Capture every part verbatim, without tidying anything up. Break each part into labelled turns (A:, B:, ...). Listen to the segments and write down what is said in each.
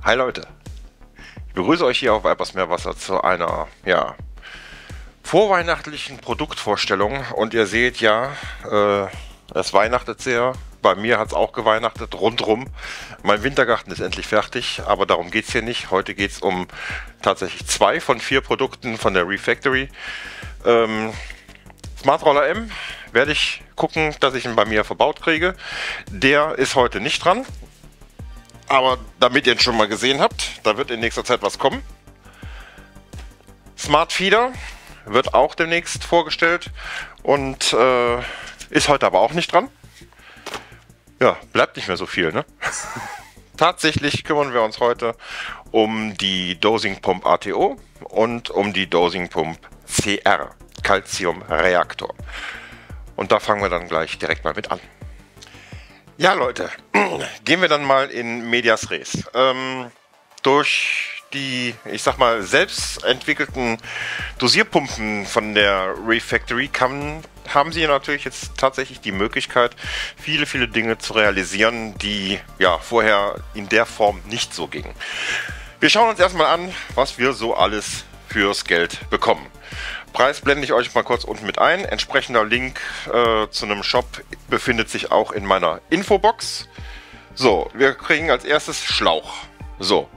A: Hi Leute, ich begrüße euch hier auf Etwas mehr Wasser zu einer, ja, vorweihnachtlichen Produktvorstellung. Und ihr seht ja, äh, es weihnachtet sehr. Bei mir hat es auch geweihnachtet, rundrum. Mein Wintergarten ist endlich fertig, aber darum geht es hier nicht. Heute geht es um tatsächlich zwei von vier Produkten von der Refactory. Ähm, Smart Roller M werde ich gucken, dass ich ihn bei mir verbaut kriege. Der ist heute nicht dran. Aber damit ihr ihn schon mal gesehen habt, da wird in nächster Zeit was kommen. Smart Feeder wird auch demnächst vorgestellt und äh, ist heute aber auch nicht dran. Ja, bleibt nicht mehr so viel, ne? Tatsächlich kümmern wir uns heute um die Dosing Pump A T O und um die Dosing Pump C R, Calcium Reaktor. Und da fangen wir dann gleich direkt mal mit an. Ja Leute, gehen wir dann mal in Medias Res. Ähm, durch die, ich sag mal, selbst entwickelten Dosierpumpen von der Refactory kann, haben sie natürlich jetzt tatsächlich die Möglichkeit, viele, viele Dinge zu realisieren, die ja vorher in der Form nicht so gingen. Wir schauen uns erstmal an, was wir so alles fürs Geld bekommen. Preis blende ich euch mal kurz unten mit ein. Entsprechender Link äh, zu einem Shop befindet sich auch in meiner Infobox. So, wir kriegen als erstes Schlauch. So.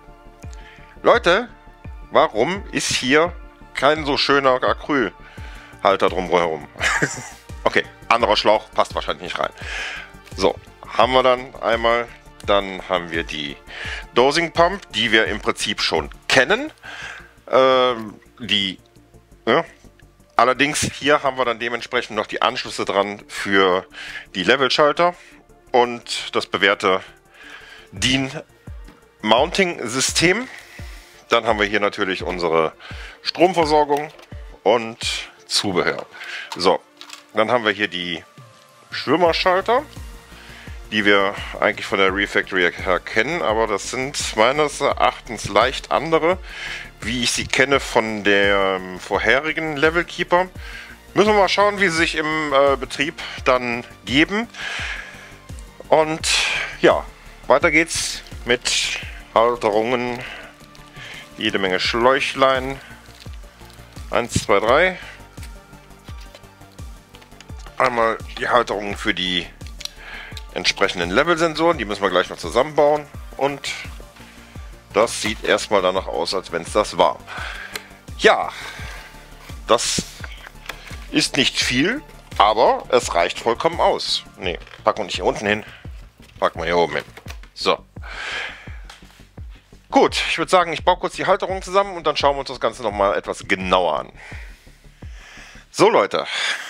A: Leute, warum ist hier kein so schöner Acrylhalter drumherum? Okay, anderer Schlauch passt wahrscheinlich nicht rein. So, haben wir dann einmal, dann haben wir die Dosing Pump, die wir im Prinzip schon kennen. Ähm, die Ja. Allerdings hier haben wir dann dementsprechend noch die Anschlüsse dran für die Levelschalter und das bewährte D I N-Mounting-System. Dann haben wir hier natürlich unsere Stromversorgung und Zubehör. So, dann haben wir hier die Schwimmerschalter, die wir eigentlich von der Refactory her kennen, aber das sind meines Erachtens leicht andere, wie ich sie kenne von dem vorherigen Level Keeper. Müssen wir mal schauen, wie sie sich im äh, Betrieb dann geben. Und ja, weiter geht's mit Halterungen, jede Menge Schläuchlein. eins, zwei, drei. Einmal die Halterungen für die entsprechenden Levelsensoren, die müssen wir gleich noch zusammenbauen. Und das sieht erstmal danach aus, als wenn es das war. Ja, das ist nicht viel, aber es reicht vollkommen aus. Ne, packen wir nicht hier unten hin, packen wir hier oben hin. So. Gut, ich würde sagen, ich baue kurz die Halterung zusammen und dann schauen wir uns das Ganze nochmal etwas genauer an. So Leute.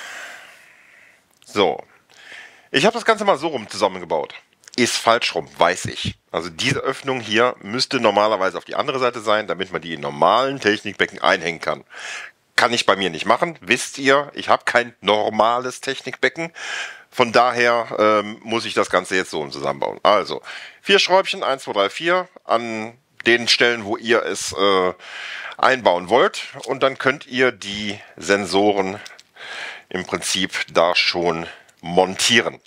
A: So. Ich habe das Ganze mal so rum zusammengebaut. Ist falsch rum, weiß ich. Also diese Öffnung hier müsste normalerweise auf die andere Seite sein, damit man die in normalen Technikbecken einhängen kann. Kann ich bei mir nicht machen, wisst ihr. Ich habe kein normales Technikbecken. Von daher ähm, muss ich das Ganze jetzt so zusammenbauen. Also vier Schräubchen, eins, zwei, drei, vier an den Stellen, wo ihr es äh, einbauen wollt. Und dann könnt ihr die Sensoren im Prinzip da schon montieren.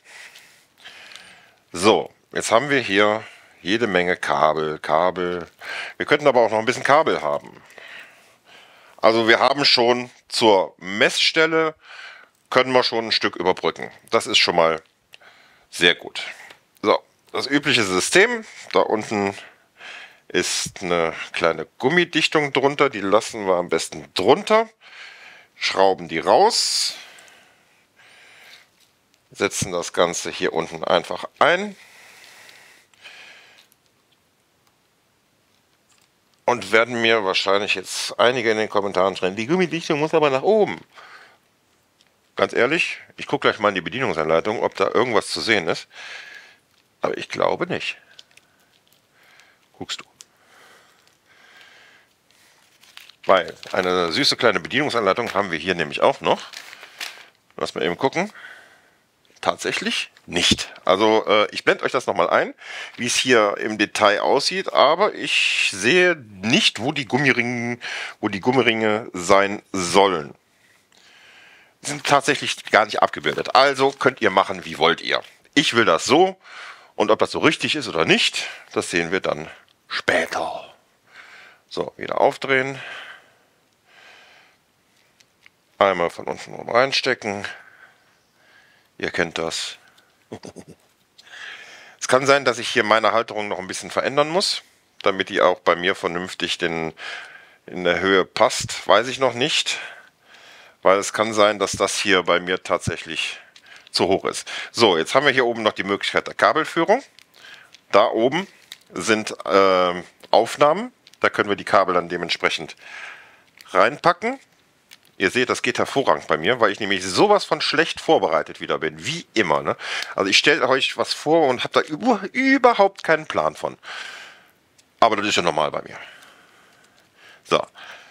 A: So, jetzt haben wir hier jede Menge Kabel, Kabel. Wir könnten aber auch noch ein bisschen Kabel haben. Also wir haben schon zur Messstelle, können wir schon ein Stück überbrücken. Das ist schon mal sehr gut. So, das übliche System. Da unten ist eine kleine Gummidichtung drunter. Die lassen wir am besten drunter. Schrauben die raus. Setzen das Ganze hier unten einfach ein. Und werden mir wahrscheinlich jetzt einige in den Kommentaren schreiben, die Gummidichtung muss aber nach oben. Ganz ehrlich, ich gucke gleich mal in die Bedienungsanleitung, ob da irgendwas zu sehen ist. Aber ich glaube nicht. Guckst du. Weil eine süße kleine Bedienungsanleitung haben wir hier nämlich auch noch. Lass mal eben gucken. Tatsächlich nicht. Also äh, ich blende euch das nochmal ein, wie es hier im Detail aussieht, aber ich sehe nicht, wo die Gummiringe, wo die Gummiringe sein sollen. Die sind tatsächlich gar nicht abgebildet. Also könnt ihr machen, wie wollt ihr. Ich will das so und ob das so richtig ist oder nicht, das sehen wir dann später. So, wieder aufdrehen. Einmal von unten rum reinstecken. Ihr kennt das. Es kann sein, dass ich hier meine Halterung noch ein bisschen verändern muss, damit die auch bei mir vernünftig den, in der Höhe passt. Weiß ich noch nicht, weil es kann sein, dass das hier bei mir tatsächlich zu hoch ist. So, jetzt haben wir hier oben noch die Möglichkeit der Kabelführung. Da oben sind äh, Aufnahmen. Da können wir die Kabel dann dementsprechend reinpacken. Ihr seht, das geht hervorragend bei mir, weil ich nämlich sowas von schlecht vorbereitet wieder bin, wie immer. Ne? Also ich stelle euch was vor und habe da über, überhaupt keinen Plan von. Aber das ist ja normal bei mir. So.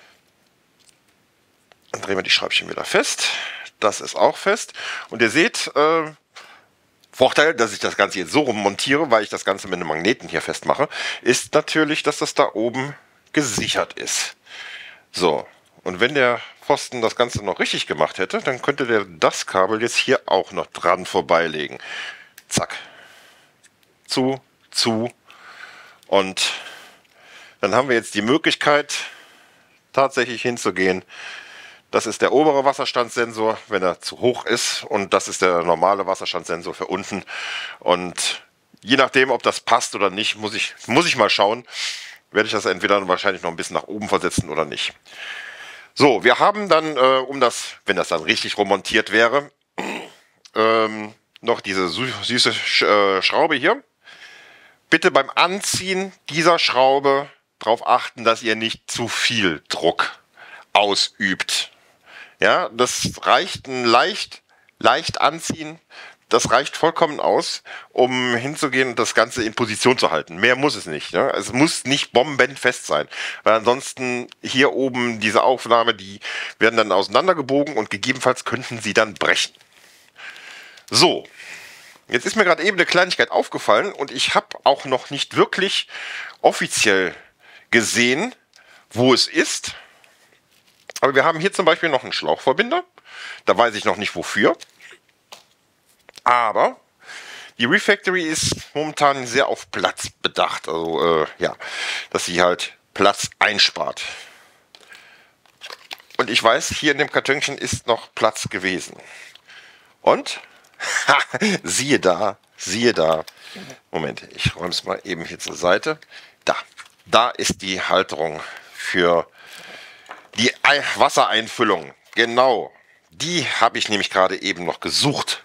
A: Dann drehen wir die Schräubchen wieder fest. Das ist auch fest. Und ihr seht, äh, Vorteil, dass ich das Ganze jetzt so rum montiere, weil ich das Ganze mit einem Magneten hier festmache, ist natürlich, dass das da oben gesichert ist. So. Und wenn der Pfosten das Ganze noch richtig gemacht hätte, dann könnte der das Kabel jetzt hier auch noch dran vorbeilegen. Zack. Zu, zu. Und dann haben wir jetzt die Möglichkeit, tatsächlich hinzugehen. Das ist der obere Wasserstandssensor, wenn er zu hoch ist. Und das ist der normale Wasserstandssensor für unten. Und je nachdem, ob das passt oder nicht, muss ich, muss ich mal schauen. Werde ich das entweder wahrscheinlich noch ein bisschen nach oben versetzen oder nicht. So, wir haben dann, äh, um das, wenn das dann richtig remontiert wäre, ähm, noch diese süße Sch äh, Schraube hier. Bitte beim Anziehen dieser Schraube darauf achten, dass ihr nicht zu viel Druck ausübt. Ja, das reicht ein leicht, leicht anziehen. Das reicht vollkommen aus, um hinzugehen und das Ganze in Position zu halten. Mehr muss es nicht. Ne? Es muss nicht bombenfest sein, weil ansonsten hier oben diese Aufnahme, die werden dann auseinandergebogen und gegebenenfalls könnten sie dann brechen. So, jetzt ist mir gerade eben eine Kleinigkeit aufgefallen und ich habe auch noch nicht wirklich offiziell gesehen, wo es ist. Aber wir haben hier zum Beispiel noch einen Schlauchverbinder. Da weiß ich noch nicht wofür. Aber die Refactory ist momentan sehr auf Platz bedacht. Also, äh, ja, dass sie halt Platz einspart. Und ich weiß, hier in dem Kartönchen ist noch Platz gewesen. Und, ha, siehe da, siehe da. Moment, ich räume es mal eben hier zur Seite. Da, da ist die Halterung für die Wassereinfüllung. Genau, die habe ich nämlich gerade eben noch gesucht.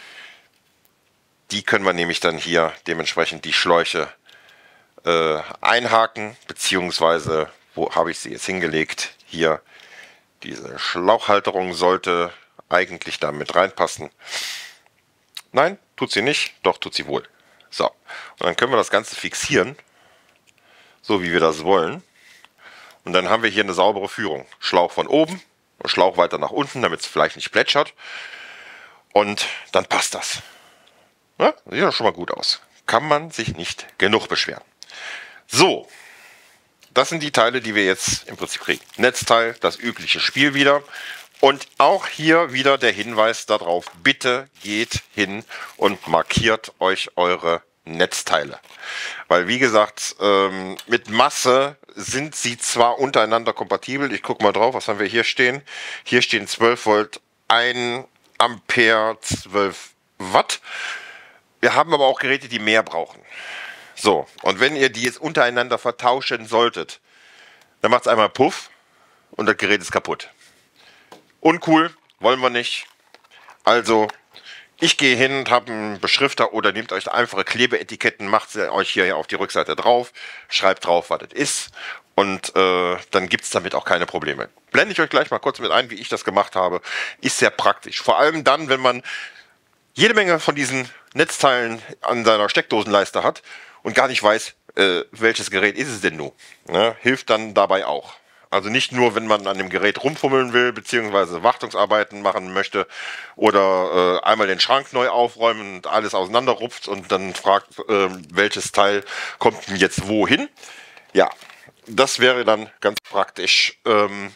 A: Die können wir nämlich dann hier dementsprechend die Schläuche äh, einhaken, beziehungsweise, wo habe ich sie jetzt hingelegt? Hier, diese Schlauchhalterung sollte eigentlich da mit reinpassen. Nein, tut sie nicht, doch tut sie wohl. So, und dann können wir das Ganze fixieren, so wie wir das wollen. Und dann haben wir hier eine saubere Führung. Schlauch von oben und Schlauch weiter nach unten, damit es vielleicht nicht plätschert. Und dann passt das. Ja, sieht doch schon mal gut aus. Kann man sich nicht genug beschweren. So, das sind die Teile, die wir jetzt im Prinzip kriegen. Netzteil, das übliche Spiel wieder. Und auch hier wieder der Hinweis darauf, bitte geht hin und markiert euch eure Netzteile. Weil wie gesagt, ähm, mit Masse sind sie zwar untereinander kompatibel. Ich gucke mal drauf, was haben wir hier stehen. Hier stehen zwölf Volt, ein Ampere, zwölf Watt. Wir haben aber auch Geräte, die mehr brauchen. So, und wenn ihr die jetzt untereinander vertauschen solltet, dann macht es einmal Puff und das Gerät ist kaputt. Uncool, wollen wir nicht. Also, ich gehe hin und habe einen Beschrifter oder nehmt euch einfache Klebeetiketten, macht sie euch hier auf die Rückseite drauf, schreibt drauf, was das ist und äh, dann gibt es damit auch keine Probleme. Blende ich euch gleich mal kurz mit ein, wie ich das gemacht habe. Ist sehr praktisch. Vor allem dann, wenn man jede Menge von diesen Netzteilen an seiner Steckdosenleiste hat und gar nicht weiß, äh, welches Gerät ist es denn nun. Ne? Hilft dann dabei auch. Also nicht nur, wenn man an dem Gerät rumfummeln will, beziehungsweise Wartungsarbeiten machen möchte oder äh, einmal den Schrank neu aufräumen und alles auseinanderrupft und dann fragt, äh, welches Teil kommt denn jetzt wohin. Ja, das wäre dann ganz praktisch. Ähm,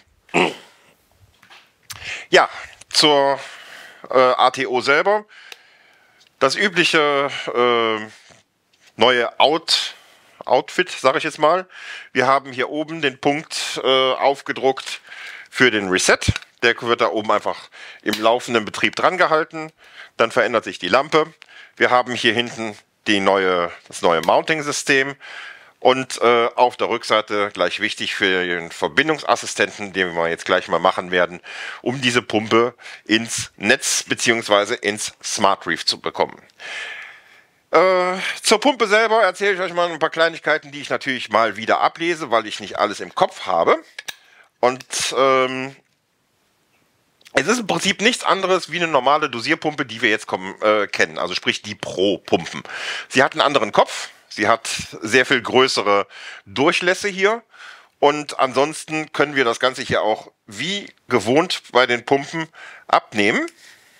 A: ja, zur äh, A T O selber. Das übliche äh, neue Out, Outfit, sage ich jetzt mal. Wir haben hier oben den Punkt äh, aufgedruckt für den Reset. Der wird da oben einfach im laufenden Betrieb dran gehalten. Dann verändert sich die Lampe. Wir haben hier hinten die neue, das neue Mounting-System. Und äh, auf der Rückseite, gleich wichtig für den Verbindungsassistenten, den wir jetzt gleich mal machen werden, um diese Pumpe ins Netz bzw. ins Smart Reef zu bekommen. Äh, zur Pumpe selber erzähle ich euch mal ein paar Kleinigkeiten, die ich natürlich mal wieder ablese, weil ich nicht alles im Kopf habe. Und ähm, es ist im Prinzip nichts anderes wie eine normale Dosierpumpe, die wir jetzt kommen, äh, kennen, also sprich die Pro-Pumpen. Sie hat einen anderen Kopf. Sie hat sehr viel größere Durchlässe hier und ansonsten können wir das Ganze hier auch wie gewohnt bei den Pumpen abnehmen.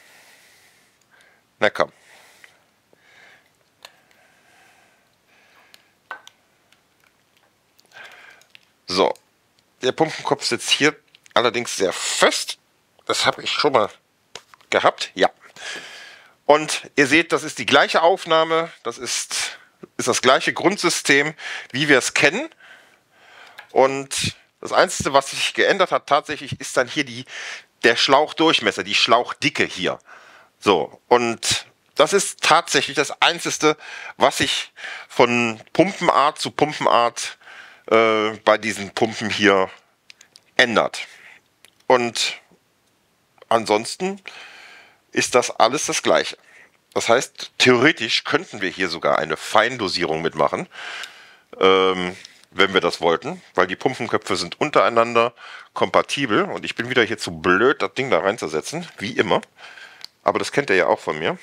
A: Na komm. So, der Pumpenkopf sitzt hier allerdings sehr fest. Das habe ich schon mal gehabt, ja. Und ihr seht, das ist die gleiche Aufnahme, das ist... ist das gleiche Grundsystem, wie wir es kennen. Und das Einzige, was sich geändert hat tatsächlich, ist dann hier die, der Schlauchdurchmesser, die Schlauchdicke hier. So, und das ist tatsächlich das Einzige, was sich von Pumpenart zu Pumpenart äh, bei diesen Pumpen hier ändert. Und ansonsten ist das alles das Gleiche. Das heißt, theoretisch könnten wir hier sogar eine Feindosierung mitmachen, ähm, wenn wir das wollten, weil die Pumpenköpfe sind untereinander kompatibel und ich bin wieder hier zu blöd, das Ding da reinzusetzen, wie immer. Aber das kennt ihr ja auch von mir.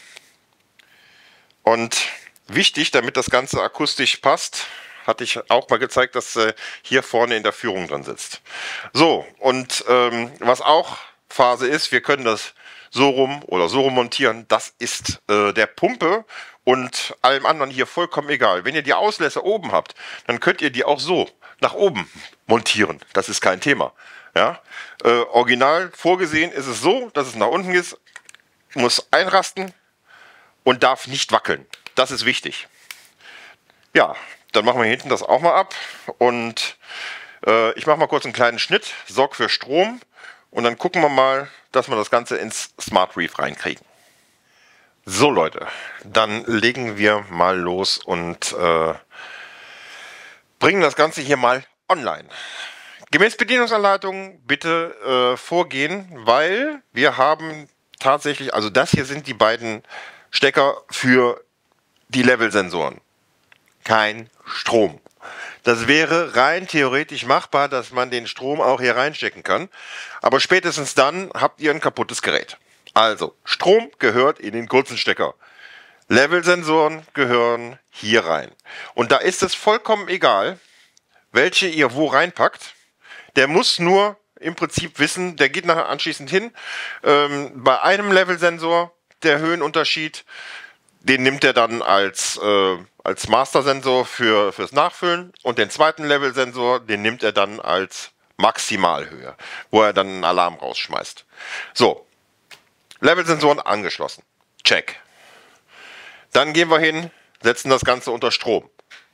A: Und wichtig, damit das Ganze akustisch passt, hatte ich auch mal gezeigt, dass äh, hier vorne in der Führung drin sitzt. So, und ähm, was auch Phase ist, wir können das so rum oder so rum montieren, das ist äh, der Pumpe und allem anderen hier vollkommen egal. Wenn ihr die Auslässe oben habt, dann könnt ihr die auch so nach oben montieren. Das ist kein Thema. Ja? Äh, original vorgesehen ist es so, dass es nach unten ist, muss einrasten und darf nicht wackeln. Das ist wichtig. Ja, dann machen wir hinten das auch mal ab und äh, ich mache mal kurz einen kleinen Schnitt, sorge für Strom. Und dann gucken wir mal, dass wir das Ganze ins Smart Reef reinkriegen. So Leute, dann legen wir mal los und äh, bringen das Ganze hier mal online. Gemäß Bedienungsanleitung bitte äh, vorgehen, weil wir haben tatsächlich, also das hier sind die beiden Stecker für die Levelsensoren. Kein Strom. Das wäre rein theoretisch machbar, dass man den Strom auch hier reinstecken kann. Aber spätestens dann habt ihr ein kaputtes Gerät. Also, Strom gehört in den kurzen Stecker. Levelsensoren gehören hier rein. Und da ist es vollkommen egal, welche ihr wo reinpackt. Der muss nur im Prinzip wissen, der geht nachher anschließend hin. Ähm, bei einem Levelsensor, der Höhenunterschied, den nimmt er dann als... Äh, als Master-Sensor für, fürs Nachfüllen und den zweiten Level-Sensor, den nimmt er dann als Maximalhöhe, wo er dann einen Alarm rausschmeißt. So, Level-Sensoren angeschlossen. Check. Dann gehen wir hin, setzen das Ganze unter Strom.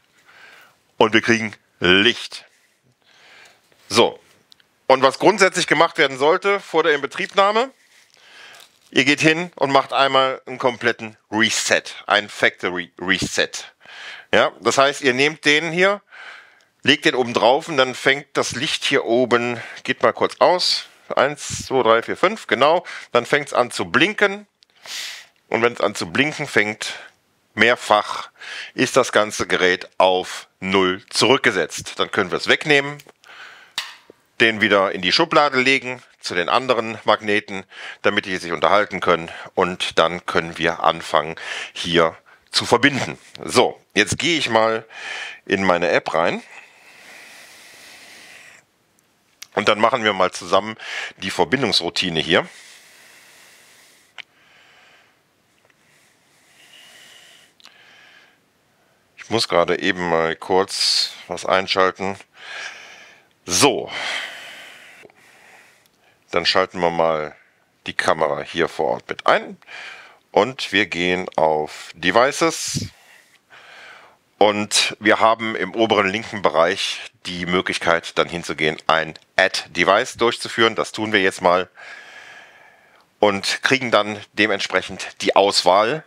A: Und wir kriegen Licht. So, und was grundsätzlich gemacht werden sollte vor der Inbetriebnahme, ihr geht hin und macht einmal einen kompletten Reset, ein Factory Reset. Ja, das heißt, ihr nehmt den hier, legt den oben drauf und dann fängt das Licht hier oben, geht mal kurz aus, eins, zwei, drei, vier, fünf, genau, dann fängt es an zu blinken und wenn es an zu blinken fängt, mehrfach, ist das ganze Gerät auf null zurückgesetzt. Dann können wir es wegnehmen, den wieder in die Schublade legen, zu den anderen Magneten, damit die sich unterhalten können und dann können wir anfangen, hier zu verbinden. So, jetzt gehe ich mal in meine App rein und dann machen wir mal zusammen die Verbindungsroutine hier. Ich muss gerade eben mal kurz was einschalten. So, dann schalten wir mal die Kamera hier vor Ort mit ein und wir gehen auf Devices Und wir haben im oberen linken Bereich die Möglichkeit, dann hinzugehen, ein Add-Device durchzuführen. Das tun wir jetzt mal und kriegen dann dementsprechend die Auswahl,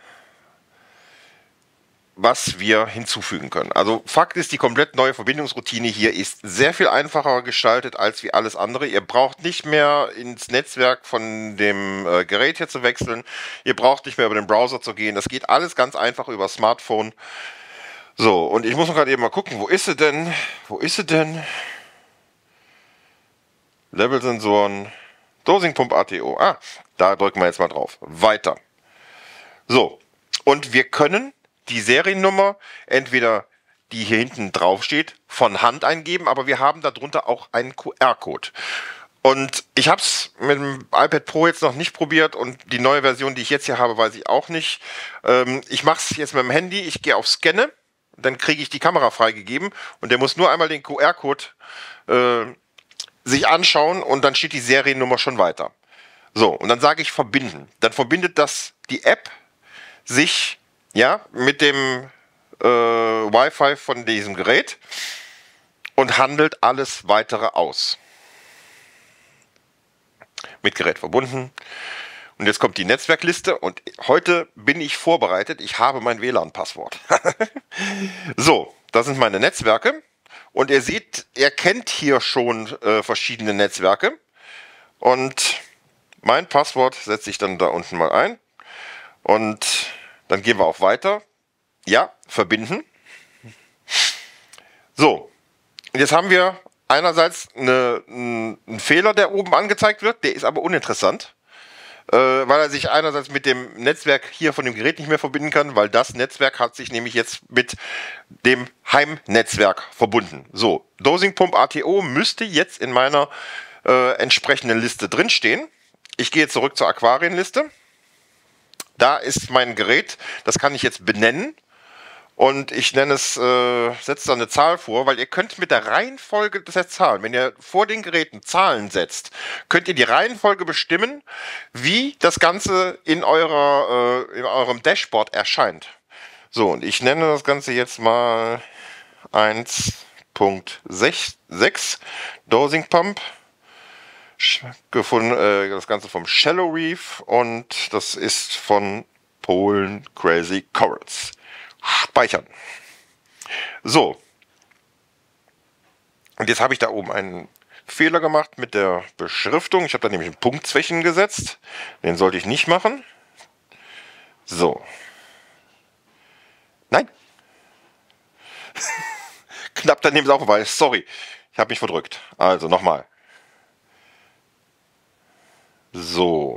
A: was wir hinzufügen können. Also Fakt ist, die komplett neue Verbindungsroutine hier ist sehr viel einfacher gestaltet als wie alles andere. Ihr braucht nicht mehr ins Netzwerk von dem äh, Gerät hier zu wechseln. Ihr braucht nicht mehr über den Browser zu gehen. Das geht alles ganz einfach über Smartphone. So, und ich muss noch gerade eben mal gucken, wo ist sie denn? Wo ist sie denn? Levelsensoren, Dosingpump-A T O. Ah, da drücken wir jetzt mal drauf. Weiter. So, und wir können die Seriennummer, entweder die hier hinten drauf steht, von Hand eingeben, aber wir haben darunter auch einen Q R-Code. Und ich habe es mit dem iPad Pro jetzt noch nicht probiert und die neue Version, die ich jetzt hier habe, weiß ich auch nicht. Ähm, ich mache es jetzt mit dem Handy, ich gehe auf Scanne, dann kriege ich die Kamera freigegeben und der muss nur einmal den Q R-Code äh, sich anschauen und dann steht die Seriennummer schon weiter. So, und dann sage ich verbinden. Dann verbindet das die App sich ja, mit dem äh, Wi-Fi von diesem Gerät und handelt alles weitere aus. Mit Gerät verbunden. Und jetzt kommt die Netzwerkliste und heute bin ich vorbereitet. Ich habe mein W L A N-Passwort. So, das sind meine Netzwerke. Und ihr seht, er kennt hier schon äh, verschiedene Netzwerke. Und mein Passwort setze ich dann da unten mal ein. Und dann gehen wir auf Weiter. Ja, verbinden. So, und jetzt haben wir einerseits eine, einen Fehler, der oben angezeigt wird. Der ist aber uninteressant, äh, weil er sich einerseits mit dem Netzwerk hier von dem Gerät nicht mehr verbinden kann, weil das Netzwerk hat sich nämlich jetzt mit dem Heimnetzwerk verbunden. So, Dosingpump-A T O müsste jetzt in meiner äh, entsprechenden Liste drinstehen. Ich gehe zurück zur Aquarienliste. Da ist mein Gerät, das kann ich jetzt benennen und ich nenne es, äh, setze da eine Zahl vor, weil ihr könnt mit der Reihenfolge der Zahlen, wenn ihr vor den Geräten Zahlen setzt, könnt ihr die Reihenfolge bestimmen, wie das Ganze in, eurer, äh, in eurem Dashboard erscheint. So, und ich nenne das Ganze jetzt mal eins Punkt sechs Dosing Pump. Gefunden, äh, das Ganze vom Shallow Reef und das ist von Polen Crazy Corals. Speichern. So. Und jetzt habe ich da oben einen Fehler gemacht mit der Beschriftung. Ich habe da nämlich einen Punkt zwischen gesetzt. Den sollte ich nicht machen. So. Nein. Knapp daneben ist auch vorbei. Sorry. Ich habe mich verdrückt. Also nochmal. So,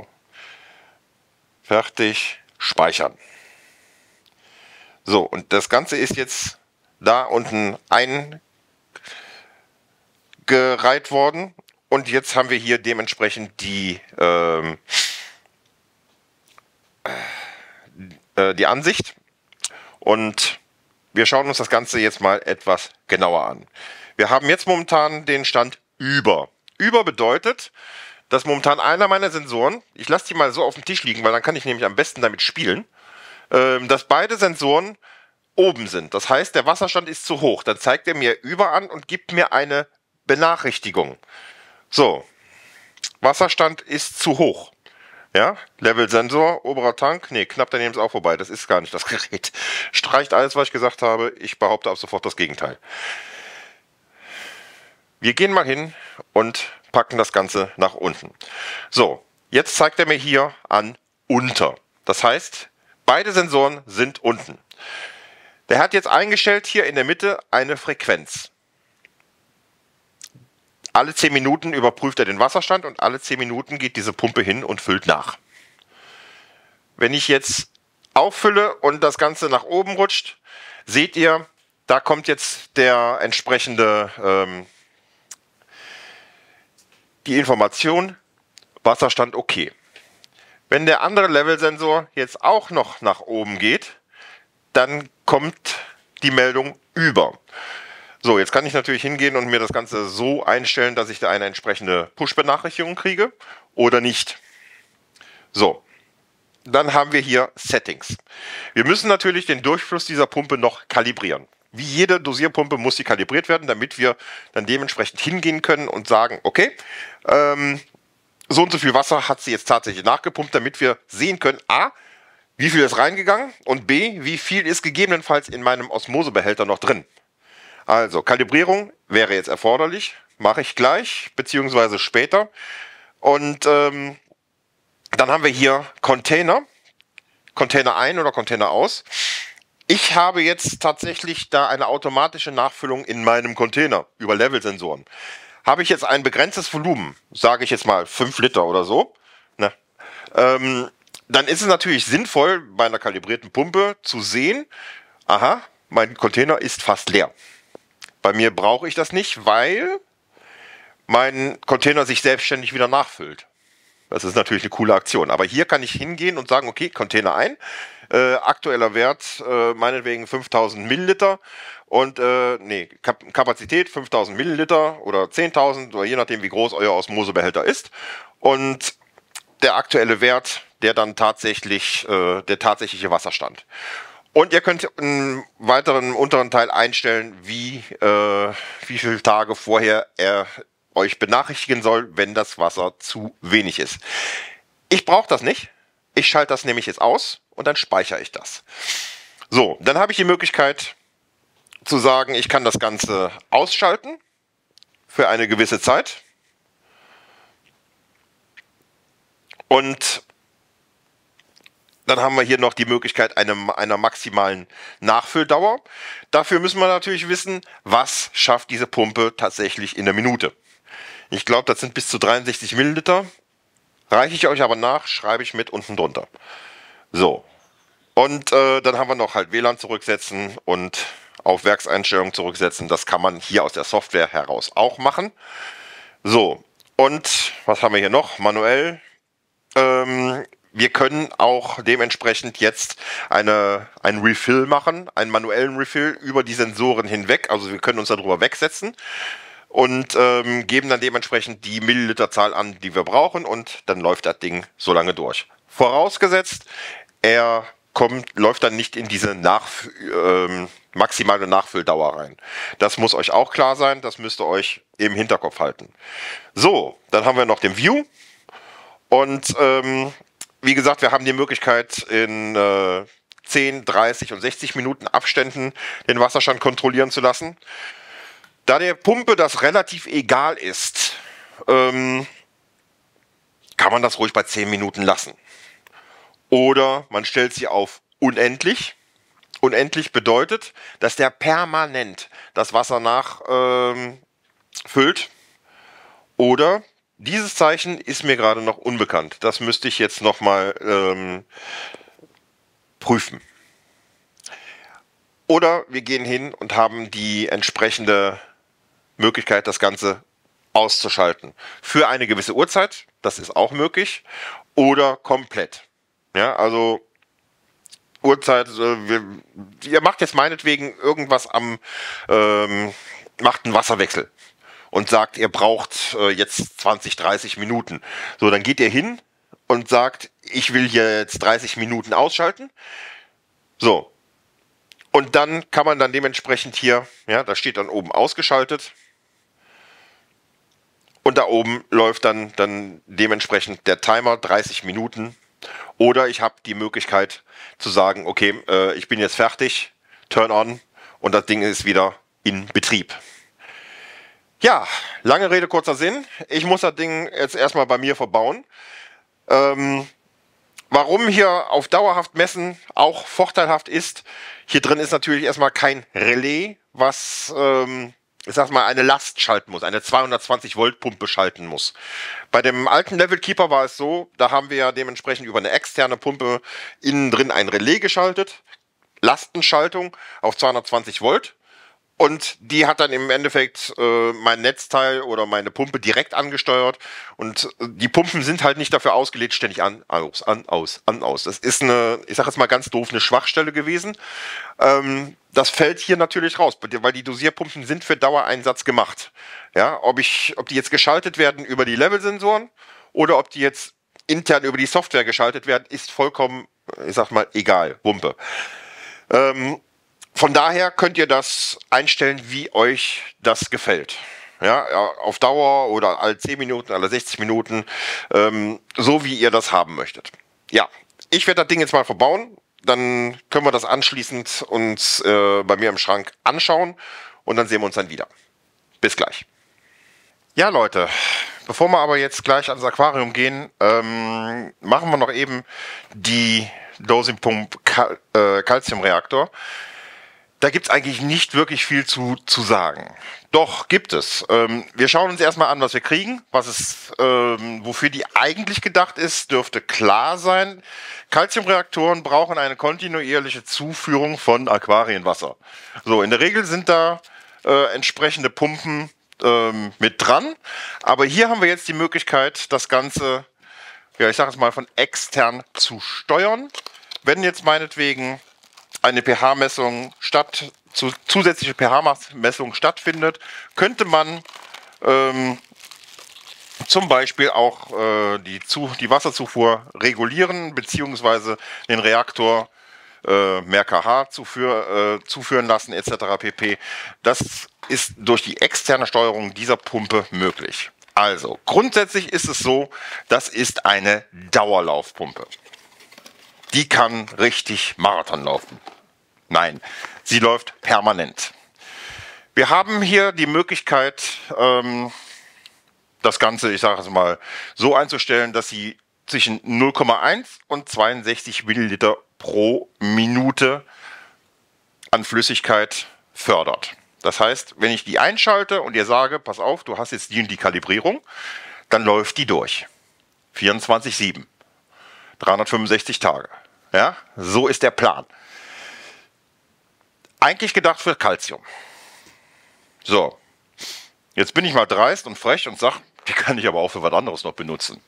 A: fertig, speichern. So, und das Ganze ist jetzt da unten eingereiht worden. Und jetzt haben wir hier dementsprechend die, ähm, äh, die Ansicht. Und wir schauen uns das Ganze jetzt mal etwas genauer an. Wir haben jetzt momentan den Stand über. Über bedeutet, dass momentan einer meiner Sensoren, ich lasse die mal so auf dem Tisch liegen, weil dann kann ich nämlich am besten damit spielen, ähm, dass beide Sensoren oben sind. Das heißt, der Wasserstand ist zu hoch. Dann zeigt er mir über an und gibt mir eine Benachrichtigung. So, Wasserstand ist zu hoch. Ja, Level-Sensor, oberer Tank, nee, knapp daneben ist auch vorbei. Das ist gar nicht das Gerät. Streicht alles, was ich gesagt habe. Ich behaupte ab sofort das Gegenteil. Wir gehen mal hin und packen das Ganze nach unten. So, jetzt zeigt er mir hier an unter. Das heißt, beide Sensoren sind unten. Der hat jetzt eingestellt hier in der Mitte eine Frequenz. Alle zehn Minuten überprüft er den Wasserstand und alle zehn Minuten geht diese Pumpe hin und füllt nach. Wenn ich jetzt auffülle und das Ganze nach oben rutscht, seht ihr, da kommt jetzt der entsprechende ähm, die Information, Wasserstand okay. Wenn der andere Levelsensor jetzt auch noch nach oben geht, dann kommt die Meldung über. So, jetzt kann ich natürlich hingehen und mir das Ganze so einstellen, dass ich da eine entsprechende Push-Benachrichtigung kriege oder nicht. So, dann haben wir hier Settings. Wir müssen natürlich den Durchfluss dieser Pumpe noch kalibrieren. wie jede Dosierpumpe muss sie kalibriert werden, damit wir dann dementsprechend hingehen können und sagen, okay, ähm, so und so viel Wasser hat sie jetzt tatsächlich nachgepumpt, damit wir sehen können, a, wie viel ist reingegangen und b, wie viel ist gegebenenfalls in meinem Osmosebehälter noch drin. Also Kalibrierung wäre jetzt erforderlich, mache ich gleich, beziehungsweise später. Und ähm, dann haben wir hier Container, Container ein oder Container aus. Ich habe jetzt tatsächlich da eine automatische Nachfüllung in meinem Container über Levelsensoren. Habe ich jetzt ein begrenztes Volumen, sage ich jetzt mal fünf Liter oder so, ne? ähm, dann ist es natürlich sinnvoll, bei einer kalibrierten Pumpe zu sehen, aha, mein Container ist fast leer. Bei mir brauche ich das nicht, weil mein Container sich selbstständig wieder nachfüllt. Das ist natürlich eine coole Aktion. Aber hier kann ich hingehen und sagen, okay, Container ein, äh, aktueller Wert, äh, meinetwegen fünftausend Milliliter und, äh, nee, Kap Kapazität fünftausend Milliliter oder zehntausend oder je nachdem, wie groß euer Osmosebehälter ist. Und der aktuelle Wert, der dann tatsächlich, äh, der tatsächliche Wasserstand. Und ihr könnt im weiteren unteren Teil einstellen, wie, äh, wie viele Tage vorher er euch benachrichtigen soll, wenn das Wasser zu wenig ist. Ich brauche das nicht. Ich schalte das nämlich jetzt aus und dann speichere ich das. So, dann habe ich die Möglichkeit zu sagen, ich kann das Ganze ausschalten für eine gewisse Zeit. Und dann haben wir hier noch die Möglichkeit einer, einer maximalen Nachfülldauer. Dafür müssen wir natürlich wissen, was schafft diese Pumpe tatsächlich in der Minute. Ich glaube, das sind bis zu dreiundsechzig Milliliter. Reiche ich euch aber nach, schreibe ich mit unten drunter. So. Und äh, dann haben wir noch halt W L A N zurücksetzen und auf Werkseinstellungen zurücksetzen. Das kann man hier aus der Software heraus auch machen. So. Und was haben wir hier noch? Manuell. Ähm, wir können auch dementsprechend jetzt eine, einen Refill machen, einen manuellen Refill über die Sensoren hinweg. Also wir können uns darüber wegsetzen. Und ähm, geben dann dementsprechend die Milliliterzahl an, die wir brauchen und dann läuft das Ding so lange durch. Vorausgesetzt, er kommt, läuft dann nicht in diese Nachf ähm, maximale Nachfülldauer rein. Das muss euch auch klar sein, das müsst ihr euch im Hinterkopf halten. So, dann haben wir noch den View und ähm, wie gesagt, wir haben die Möglichkeit in äh, zehn, dreißig und sechzig Minuten Abständen den Wasserstand kontrollieren zu lassen. Da der Pumpe das relativ egal ist, ähm, kann man das ruhig bei zehn Minuten lassen. Oder man stellt sie auf unendlich. Unendlich bedeutet, dass der permanent das Wasser nachfüllt. Ähm, Oder dieses Zeichen ist mir gerade noch unbekannt. Das müsste ich jetzt nochmal ähm, prüfen. Oder wir gehen hin und haben die entsprechende Möglichkeit, das Ganze auszuschalten. Für eine gewisse Uhrzeit, das ist auch möglich, oder komplett. Ja, also Uhrzeit, äh, wir, ihr macht jetzt meinetwegen irgendwas am, ähm, macht einen Wasserwechsel und sagt, ihr braucht äh, jetzt zwanzig, dreißig Minuten. So, dann geht ihr hin und sagt, ich will hier jetzt dreißig Minuten ausschalten. So. Und dann kann man dann dementsprechend hier, ja, da steht dann oben ausgeschaltet. Und da oben läuft dann, dann dementsprechend der Timer, dreißig Minuten. Oder ich habe die Möglichkeit zu sagen, okay, äh, ich bin jetzt fertig, turn on und das Ding ist wieder in Betrieb. Ja, lange Rede, kurzer Sinn. Ich muss das Ding jetzt erstmal bei mir verbauen. Ähm, warum hier auf dauerhaft messen auch vorteilhaft ist, hier drin ist natürlich erstmal kein Relais, was... Ähm, ich sag mal, eine Last schalten muss, eine zweihundertzwanzig Volt Pumpe schalten muss. Bei dem alten Level Keeper war es so, da haben wir ja dementsprechend über eine externe Pumpe innen drin ein Relais geschaltet, Lastenschaltung auf zweihundertzwanzig Volt und die hat dann im Endeffekt äh, mein Netzteil oder meine Pumpe direkt angesteuert und die Pumpen sind halt nicht dafür ausgelegt, ständig an, aus, an, aus, an, aus. Das ist eine, ich sag jetzt mal ganz doof, eine Schwachstelle gewesen. Ähm, Das fällt hier natürlich raus, weil die Dosierpumpen sind für Dauereinsatz gemacht. Ja, ob ich, ob die jetzt geschaltet werden über die Levelsensoren oder ob die jetzt intern über die Software geschaltet werden, ist vollkommen, ich sag mal, egal, Wumpe. Ähm, Von daher könnt ihr das einstellen, wie euch das gefällt. Ja, auf Dauer oder alle zehn Minuten, alle sechzig Minuten, ähm, so wie ihr das haben möchtet. Ja, ich werde das Ding jetzt mal verbauen, dann können wir das anschließend uns äh, bei mir im Schrank anschauen und dann sehen wir uns dann wieder. Bis gleich. Ja, Leute, bevor wir aber jetzt gleich ans Aquarium gehen, ähm, machen wir noch eben die Dosing Pump Kal äh, Calciumreaktor. Da gibt es eigentlich nicht wirklich viel zu, zu sagen. Doch, gibt es. Ähm, wir schauen uns erstmal an, was wir kriegen. Was es, ähm, wofür die eigentlich gedacht ist, dürfte klar sein. Calciumreaktoren brauchen eine kontinuierliche Zuführung von Aquarienwasser. So, in der Regel sind da äh, entsprechende Pumpen ähm, mit dran. Aber hier haben wir jetzt die Möglichkeit, das Ganze, ja, ich sage es mal, von extern zu steuern. Wenn jetzt meinetwegen eine pH-Messung statt, zu, zusätzliche pH-Messung stattfindet, könnte man ähm, zum Beispiel auch äh, die, zu, die Wasserzufuhr regulieren, beziehungsweise den Reaktor äh, mehr pH zuführ, äh, zuführen lassen, et cetera pp. Das ist durch die externe Steuerung dieser Pumpe möglich. Also, grundsätzlich ist es so, das ist eine Dauerlaufpumpe. Die kann richtig Marathon laufen. Nein, sie läuft permanent. Wir haben hier die Möglichkeit, ähm, das Ganze, ich sage es mal, so einzustellen, dass sie zwischen null Komma eins und zweiundsechzig Milliliter pro Minute an Flüssigkeit fördert. Das heißt, wenn ich die einschalte und ihr sage, pass auf, du hast jetzt die und die Kalibrierung, dann läuft die durch. vierundzwanzig sieben. dreihundertfünfundsechzig Tage. Ja, so ist der Plan. Eigentlich gedacht für Calcium. So, jetzt bin ich mal dreist und frech und sage, die kann ich aber auch für was anderes noch benutzen.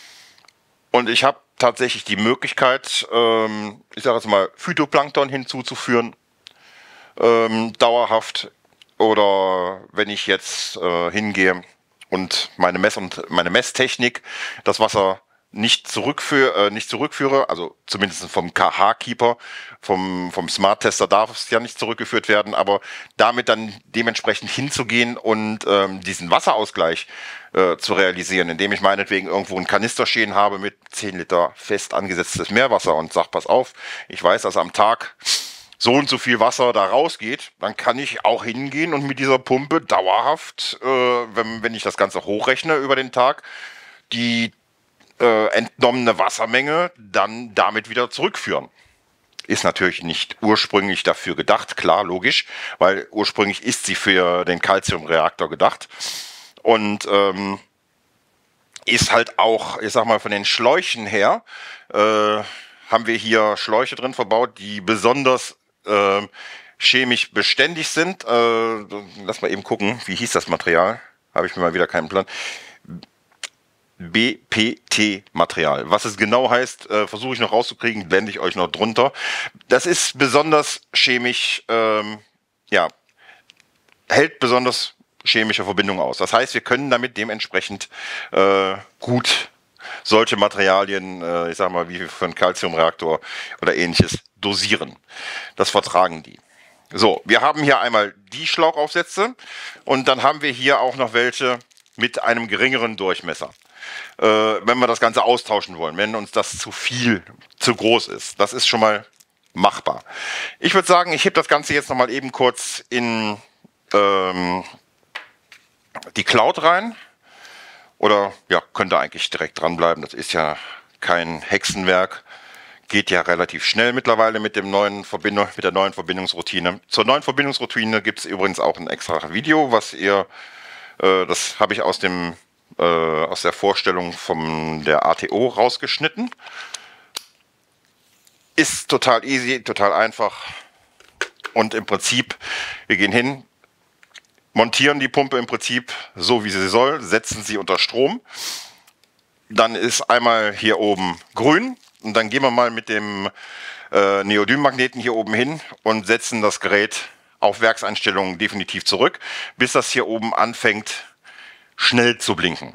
A: Und ich habe tatsächlich die Möglichkeit, ähm, ich sage jetzt mal, Phytoplankton hinzuzuführen, ähm, dauerhaft. Oder wenn ich jetzt äh, hingehe und meine Mess- und meine Messtechnik, das Wasser nicht, zurückführ, äh, nicht zurückführe, also zumindest vom K H-Keeper, vom, vom Smart-Tester darf es ja nicht zurückgeführt werden, aber damit dann dementsprechend hinzugehen und ähm, diesen Wasserausgleich äh, zu realisieren, indem ich meinetwegen irgendwo einen Kanister stehen habe mit zehn Liter fest angesetztes Meerwasser und sage, pass auf, ich weiß, dass am Tag so und so viel Wasser da rausgeht, dann kann ich auch hingehen und mit dieser Pumpe dauerhaft, äh, wenn, wenn ich das Ganze hochrechne über den Tag, die Äh, entnommene Wassermenge dann damit wieder zurückführen. Ist natürlich nicht ursprünglich dafür gedacht, klar, logisch, weil ursprünglich ist sie für den Calciumreaktor gedacht und ähm, ist halt auch, ich sag mal, von den Schläuchen her, äh, haben wir hier Schläuche drin verbaut, die besonders äh, chemisch beständig sind. Äh, lass mal eben gucken, wie hieß das Material? Habe ich mir mal wieder keinen Plan. B P T-Material. Was es genau heißt, äh, versuche ich noch rauszukriegen, blende ich euch noch drunter. Das ist besonders chemisch, ähm, ja, hält besonders chemische Verbindungen aus. Das heißt, wir können damit dementsprechend äh, gut solche Materialien, äh, ich sag mal, wie für einen Calciumreaktor oder ähnliches, dosieren. Das vertragen die. So, wir haben hier einmal die Schlauchaufsätze und dann haben wir hier auch noch welche mit einem geringeren Durchmesser. Äh, wenn wir das Ganze austauschen wollen, wenn uns das zu viel, zu groß ist. Das ist schon mal machbar. Ich würde sagen, ich hebe das Ganze jetzt nochmal eben kurz in ähm, die Cloud rein. Oder ja, könnt ihr eigentlich direkt dranbleiben. Das ist ja kein Hexenwerk. Geht ja relativ schnell mittlerweile mit, dem neuen Verbindung, mit der neuen Verbindungsroutine. Zur neuen Verbindungsroutine gibt es übrigens auch ein extra Video, was ihr, äh, das habe ich aus dem aus der Vorstellung von der A T O rausgeschnitten. Ist total easy, total einfach. Und im Prinzip, wir gehen hin, montieren die Pumpe im Prinzip so, wie sie soll, setzen sie unter Strom. Dann ist einmal hier oben grün und dann gehen wir mal mit dem äh, Neodym-Magneten hier oben hin und setzen das Gerät auf Werkseinstellungen definitiv zurück, bis das hier oben anfängt schnell zu blinken.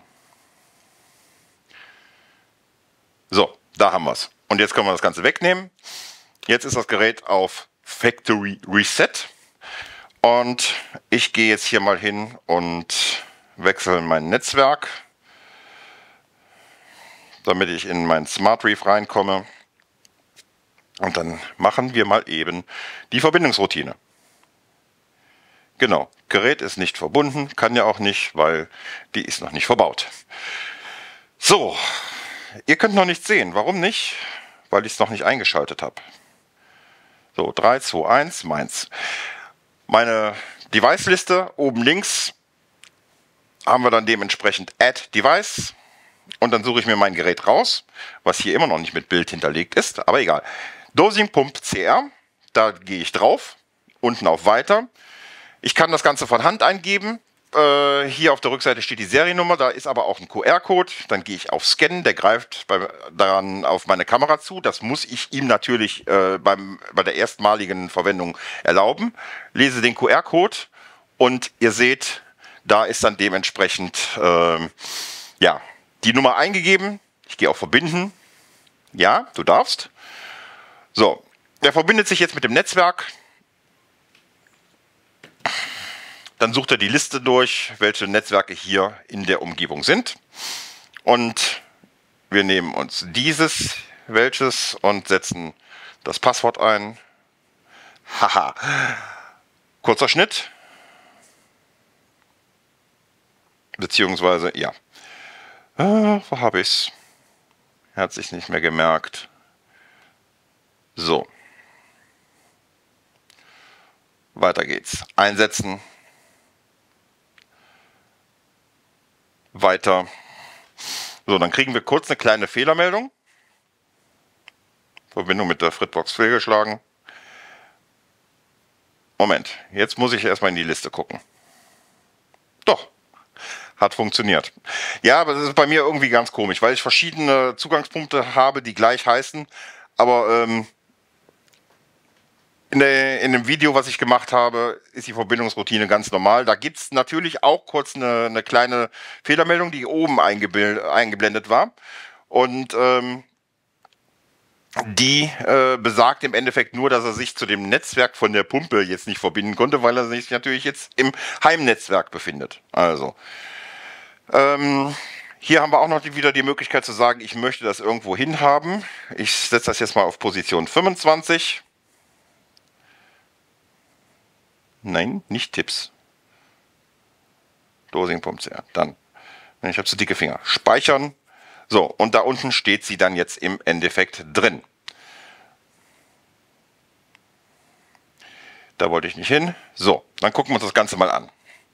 A: So, da haben wir es. Und jetzt können wir das Ganze wegnehmen. Jetzt ist das Gerät auf Factory Reset. Und ich gehe jetzt hier mal hin und wechsle mein Netzwerk, damit ich in mein SmartReef reinkomme. Und dann machen wir mal eben die Verbindungsroutine. Genau, Gerät ist nicht verbunden, kann ja auch nicht, weil die ist noch nicht verbaut. So, ihr könnt noch nichts sehen. Warum nicht? Weil ich es noch nicht eingeschaltet habe. So, drei, zwei, eins, meins. Meine Device-Liste oben links haben wir dann dementsprechend Add Device. Und dann suche ich mir mein Gerät raus, was hier immer noch nicht mit Bild hinterlegt ist, aber egal. Dosing.cr, da gehe ich drauf, unten auf Weiter. Ich kann das Ganze von Hand eingeben. Äh, hier auf der Rückseite steht die Seriennummer, da ist aber auch ein Q R-Code. Dann gehe ich auf Scannen, der greift bei, dann auf meine Kamera zu. Das muss ich ihm natürlich äh, beim, bei der erstmaligen Verwendung erlauben. Lese den Q R-Code und ihr seht, da ist dann dementsprechend äh, ja, die Nummer eingegeben. Ich gehe auf Verbinden. Ja, du darfst. So, der verbindet sich jetzt mit dem Netzwerk. Dann sucht er die Liste durch, welche Netzwerke hier in der Umgebung sind. Und wir nehmen uns dieses, welches, und setzen das Passwort ein. Haha. Kurzer Schnitt. Beziehungsweise, ja. Äh, wo habe ich es? Hat sich nicht mehr gemerkt. So. Weiter geht's. Einsetzen. Weiter. So, dann kriegen wir kurz eine kleine Fehlermeldung. Verbindung mit der Fritzbox fehlgeschlagen. Moment, jetzt muss ich erstmal in die Liste gucken. Doch, hat funktioniert. Ja, aber das ist bei mir irgendwie ganz komisch, weil ich verschiedene Zugangspunkte habe, die gleich heißen. Aber ähm, in, der, in dem Video, was ich gemacht habe, ist die Verbindungsroutine ganz normal. Da gibt es natürlich auch kurz eine, eine kleine Fehlermeldung, die oben eingeblendet war. Und ähm, die äh, besagt im Endeffekt nur, dass er sich zu dem Netzwerk von der Pumpe jetzt nicht verbinden konnte, weil er sich natürlich jetzt im Heimnetzwerk befindet. Also, ähm, hier haben wir auch noch die, wieder die Möglichkeit zu sagen, ich möchte das irgendwo hin haben. Ich setze das jetzt mal auf Position fünfundzwanzig. Nein, nicht Tipps. Dosing.cr. Dann, ich habe zu dicke Finger. Speichern. So, und da unten steht sie dann jetzt im Endeffekt drin. Da wollte ich nicht hin. So, dann gucken wir uns das Ganze mal an.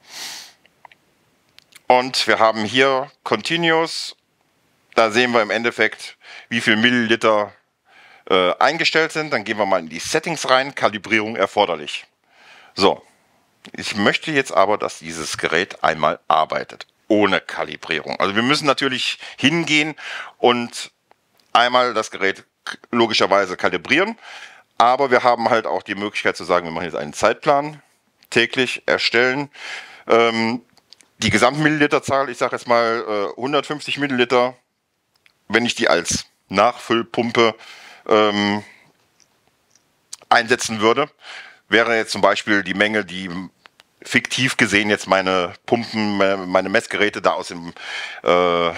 A: Und wir haben hier Continuous. Da sehen wir im Endeffekt, wie viel Milliliter äh, eingestellt sind. Dann gehen wir mal in die Settings rein. Kalibrierung erforderlich. So, ich möchte jetzt aber, dass dieses Gerät einmal arbeitet. Ohne Kalibrierung. Also wir müssen natürlich hingehen und einmal das Gerät logischerweise kalibrieren, aber wir haben halt auch die Möglichkeit zu sagen, wir machen jetzt einen Zeitplan, täglich erstellen. Ähm, die Gesamtmilliliterzahl, ich sage jetzt mal äh, hundertfünfzig Milliliter, wenn ich die als Nachfüllpumpe ähm, einsetzen würde, wäre jetzt zum Beispiel die Menge, die fiktiv gesehen jetzt meine Pumpen, meine Messgeräte da aus dem äh,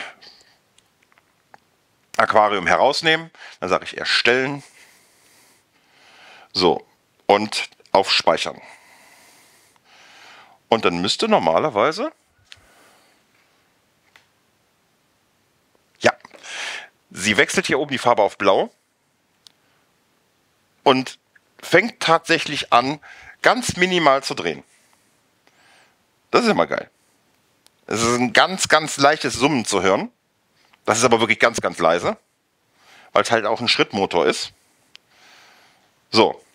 A: Aquarium herausnehmen. Dann sage ich erstellen. So, und auf Speichern. Und dann müsste normalerweise, ja, sie wechselt hier oben die Farbe auf Blau und fängt tatsächlich an, ganz minimal zu drehen. Das ist immer geil. Es ist ein ganz, ganz leichtes Summen zu hören. Das ist aber wirklich ganz, ganz leise, weil es halt auch ein Schrittmotor ist. So.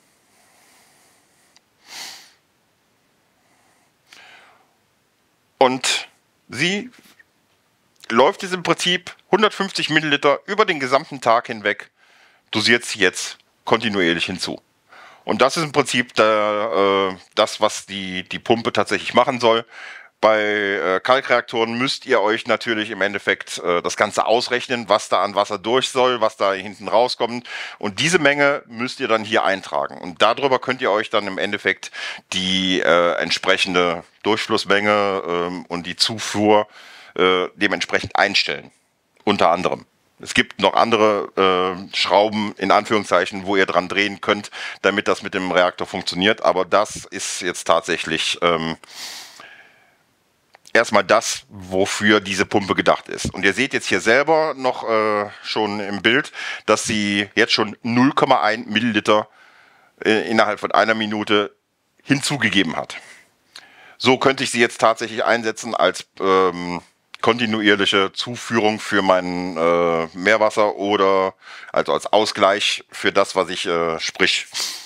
A: Und sie läuft jetzt im Prinzip hundertfünfzig Milliliter über den gesamten Tag hinweg, dosiert sie jetzt kontinuierlich hinzu. Und das ist im Prinzip der, äh, das, was die, die Pumpe tatsächlich machen soll. Bei äh, Kalkreaktoren müsst ihr euch natürlich im Endeffekt äh, das Ganze ausrechnen, was da an Wasser durch soll, was da hinten rauskommt. Und diese Menge müsst ihr dann hier eintragen. Und darüber könnt ihr euch dann im Endeffekt die äh, entsprechende Durchflussmenge ähm, und die Zufuhr äh, dementsprechend einstellen. Unter anderem. Es gibt noch andere äh, Schrauben, in Anführungszeichen, wo ihr dran drehen könnt, damit das mit dem Reaktor funktioniert. Aber das ist jetzt tatsächlich Ähm, erstmal das, wofür diese Pumpe gedacht ist. Und ihr seht jetzt hier selber noch äh, schon im Bild, dass sie jetzt schon null Komma eins Milliliter äh, innerhalb von einer Minute hinzugegeben hat. So könnte ich sie jetzt tatsächlich einsetzen als ähm, kontinuierliche Zuführung für mein äh, Meerwasser oder also als Ausgleich für das, was ich äh, sprich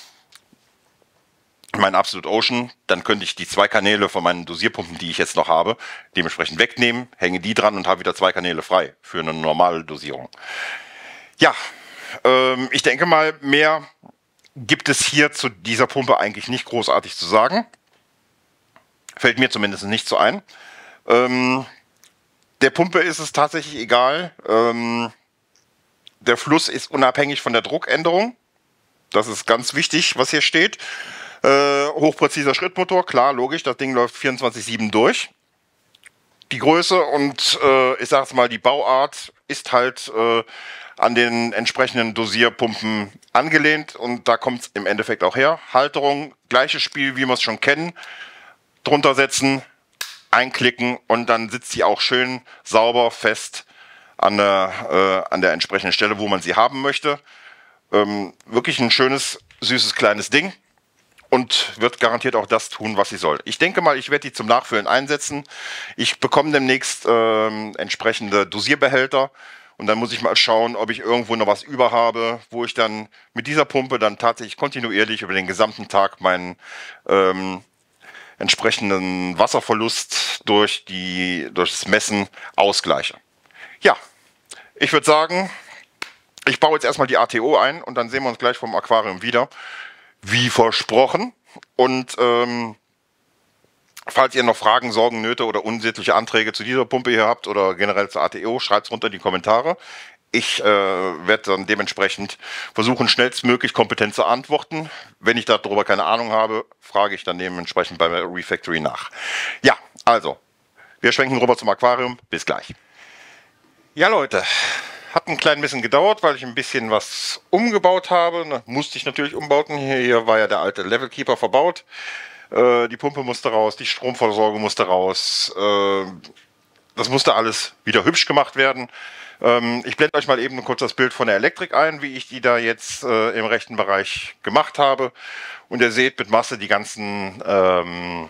A: mein Absolute Ocean, dann könnte ich die zwei Kanäle von meinen Dosierpumpen, die ich jetzt noch habe, dementsprechend wegnehmen, hänge die dran und habe wieder zwei Kanäle frei für eine normale Dosierung. Ja, ähm, ich denke mal, mehr gibt es hier zu dieser Pumpe eigentlich nicht großartig zu sagen. Fällt mir zumindest nicht so ein. Ähm, der Pumpe ist es tatsächlich egal. Ähm, der Fluss ist unabhängig von der Druckänderung. Das ist ganz wichtig, was hier steht. Äh, hochpräziser Schrittmotor, klar, logisch, das Ding läuft vierundzwanzig sieben durch. Die Größe und äh, ich sag's mal, die Bauart ist halt äh, an den entsprechenden Dosierpumpen angelehnt und da kommt es im Endeffekt auch her. Halterung, gleiches Spiel, wie wir es schon kennen. Drunter setzen, einklicken und dann sitzt sie auch schön sauber fest an der, äh, an der entsprechenden Stelle, wo man sie haben möchte. Ähm, wirklich ein schönes, süßes, kleines Ding. Und wird garantiert auch das tun, was sie soll. Ich denke mal, ich werde die zum Nachfüllen einsetzen. Ich bekomme demnächst ähm, entsprechende Dosierbehälter. Und dann muss ich mal schauen, ob ich irgendwo noch was über habe, wo ich dann mit dieser Pumpe dann tatsächlich kontinuierlich über den gesamten Tag meinen ähm, entsprechenden Wasserverlust durch, die, durch das Messen ausgleiche. Ja, ich würde sagen, ich baue jetzt erstmal die A T O ein und dann sehen wir uns gleich vom Aquarium wieder. Wie versprochen. Und ähm, falls ihr noch Fragen, Sorgen, Nöte oder unsittliche Anträge zu dieser Pumpe hier habt oder generell zur A T O, schreibt es runter in die Kommentare. Ich äh, werde dann dementsprechend versuchen, schnellstmöglich kompetent zu antworten. Wenn ich darüber keine Ahnung habe, frage ich dann dementsprechend bei der Refactory nach. Ja, also, wir schwenken rüber zum Aquarium. Bis gleich. Ja, Leute. Hat ein klein bisschen gedauert, weil ich ein bisschen was umgebaut habe. Musste ich natürlich umbauen. Hier, hier war ja der alte Level Keeper verbaut. Äh, die Pumpe musste raus, die Stromversorgung musste raus. Äh, das musste alles wieder hübsch gemacht werden. Ähm, ich blende euch mal eben kurz das Bild von der Elektrik ein, wie ich die da jetzt äh, im rechten Bereich gemacht habe. Und ihr seht mit Masse die ganzen ähm,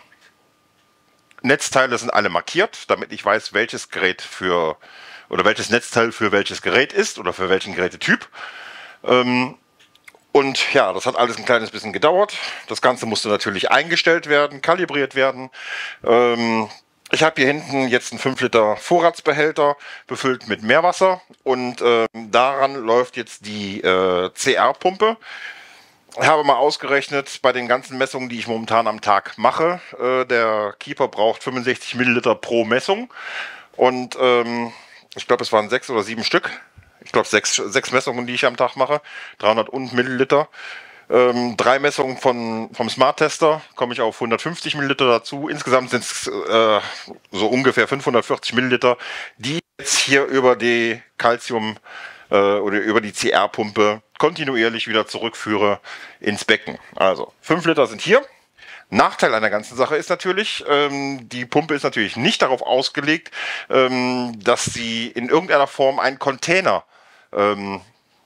A: Netzteile sind alle markiert, damit ich weiß, welches Gerät für oder welches Netzteil für welches Gerät ist oder für welchen Gerätetyp. Ähm, und ja, das hat alles ein kleines bisschen gedauert. Das Ganze musste natürlich eingestellt werden, kalibriert werden. Ähm, ich habe hier hinten jetzt einen fünf Liter Vorratsbehälter befüllt mit Meerwasser und ähm, daran läuft jetzt die äh, C R-Pumpe. Ich habe mal ausgerechnet, bei den ganzen Messungen, die ich momentan am Tag mache, äh, der Keeper braucht fünfundsechzig Milliliter pro Messung und ähm, ich glaube, es waren sechs oder sieben Stück. Ich glaube, sechs, sechs Messungen, die ich am Tag mache. dreihundert Milliliter. Ähm, drei Messungen von, vom Smart Tester. Komme ich auf hundertfünfzig Milliliter dazu. Insgesamt sind es äh, so ungefähr fünfhundertvierzig Milliliter, die ich jetzt hier über die Calcium äh, oder über die C R-Pumpe kontinuierlich wieder zurückführe ins Becken. Also fünf Liter sind hier. Nachteil an der ganzen Sache ist natürlich, ähm, die Pumpe ist natürlich nicht darauf ausgelegt, ähm, dass sie in irgendeiner Form einen Container, ähm,